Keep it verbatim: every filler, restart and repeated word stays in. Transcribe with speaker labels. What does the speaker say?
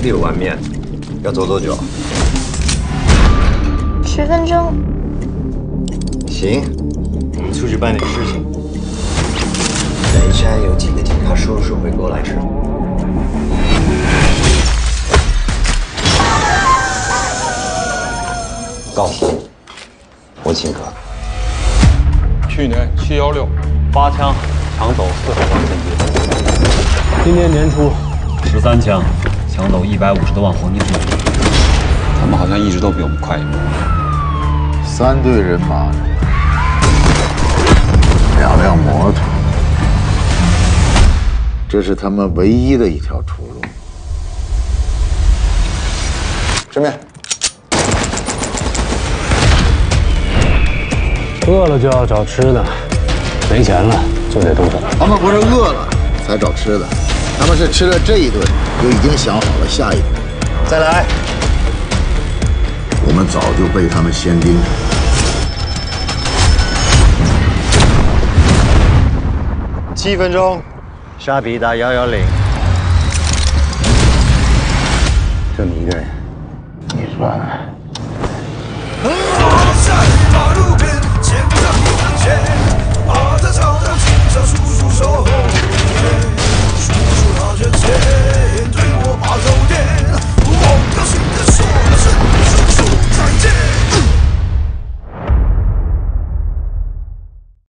Speaker 1: 六碗面，要走多久？
Speaker 2: 十分钟。
Speaker 1: 行，我们出去办点事情。等一下有几个警察叔叔会过来吃。告诉你，我请客。
Speaker 3: 去年七幺六，
Speaker 4: 八枪抢走四十万现金。
Speaker 5: 今年年初，
Speaker 4: 十三枪抢走一百五十多万黄金现金。他们好像一直都比我们快一步。
Speaker 6: 三队人马，两辆摩托，这是他们唯一的一条出路。吃面。
Speaker 5: 饿了就要找吃的，没钱了就得动手。
Speaker 6: 他们不是饿了才找吃的，他们是吃了这一顿就已经想好了下一顿。再来，我们早就被他们先盯上。
Speaker 1: 七分钟，沙皮打幺幺零。
Speaker 5: 就你一个人，
Speaker 6: 你说呢？